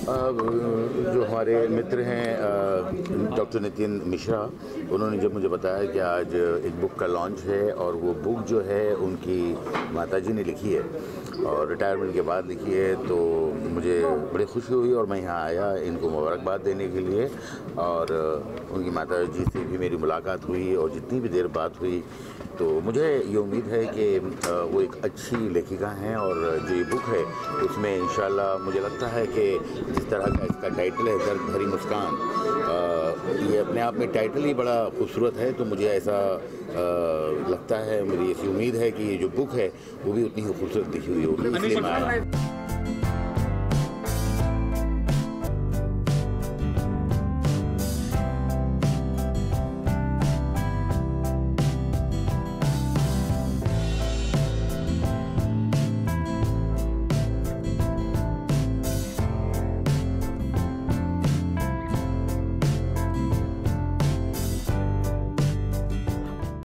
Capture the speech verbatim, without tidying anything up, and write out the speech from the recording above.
जो हमारे मित्र हैं डॉक्टर नितिन मिश्रा, उन्होंने जब मुझे बताया कि आज एक बुक का लॉन्च है और वो बुक जो है उनकी माताजी ने लिखी है और रिटायरमेंट के बाद लिखी है, तो मुझे बड़ी खुशी हुई और मैं यहाँ आया इनको मुबारकबाद देने के लिए। और उनकी माताजी से भी मेरी मुलाकात हुई और जितनी भी देर बात हुई तो मुझे ये उम्मीद है कि वो एक अच्छी लेखिका हैं और जो ये बुक है उसमें इंशाल्लाह मुझे लगता है कि जिस तरह का इसका टाइटल है सर भरी मुस्कान, ये अपने आप में टाइटल ही बड़ा खूबसूरत है। तो मुझे ऐसा लगता है, मेरी ऐसी उम्मीद है कि ये जो बुक है वो भी उतनी ही खूबसूरत लिखी हुई होगी, इसलिए मैं आया।